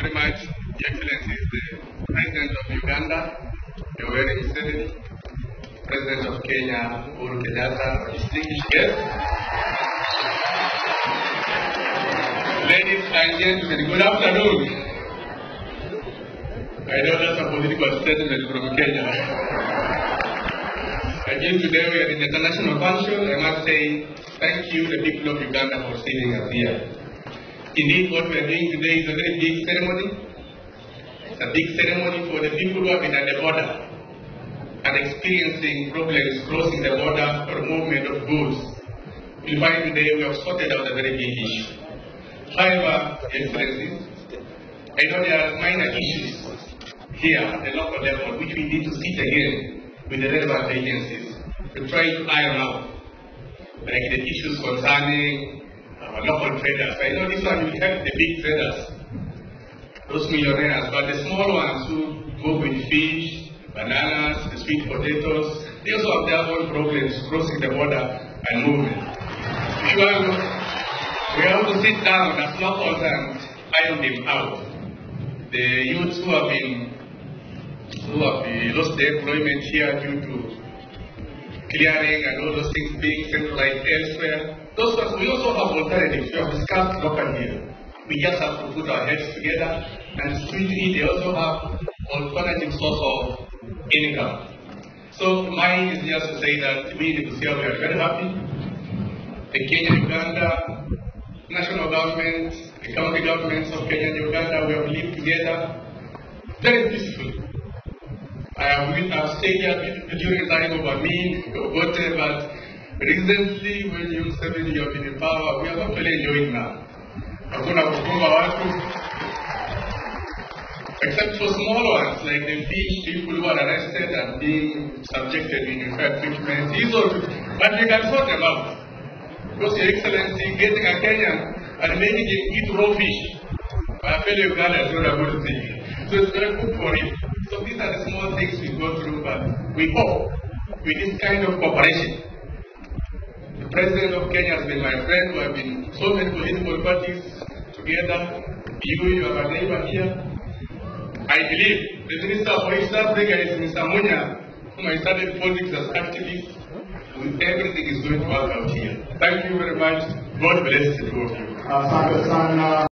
very much, Your Excellencies, the President of Uganda, Yoweri Museveni, President of Kenya, Uhuru Kenyatta, distinguished guests, ladies and gentlemen, good afternoon. I know that's a political statement from Kenya. Again, today we are in the international function. I must say thank you, the people of Uganda, for seeing us here. Indeed, what we are doing today is a very big ceremony. It's a big ceremony for the people who have been at the border and experiencing problems crossing the border for movement of goods. We find today we have sorted out a very big issue. However, Excellencies, I know there are minor issues here at the local level which we need to sit again with the relevant agencies to try to iron out, like the issues concerning our local traders. I know this one will help the big traders, those millionaires, but the small ones who go with fish, bananas, the sweet potatoes, they also have their own problems crossing the border and movement. We have to sit down as locals and iron them out. The youths who have lost their employment here due to clearing and all those things being centralized elsewhere. Those ones, we also have alternatives. We have discussed locally here. We just have to put our heads together and sweetly they also have alternative source of income. So mine is just to say that we in Busia we are very happy. The Kenya and Uganda, national government, the county governments of Kenya and Uganda, we have lived together very peacefully. I've stayed here during the time of Amin, Ogote, but recently when you have been in power, we are not really enjoying now. Except for small ones, like the fish people who are arrested and being subjected in unfair treatment. But we can sort them out. Because Your Excellency, getting a Kenyan and making him eat raw fish, I feel Uganda is not a good thing. So it's very good for him. So these are the small things we go through, but we hope with this kind of cooperation. The President of Kenya has been my friend. We have been so many political parties together. You are a neighbor here. I believe the Minister for East Africa is Mr. Munya, whom I started politics as activist. Everything is going to work out here. Thank you very much. God bless the two of you.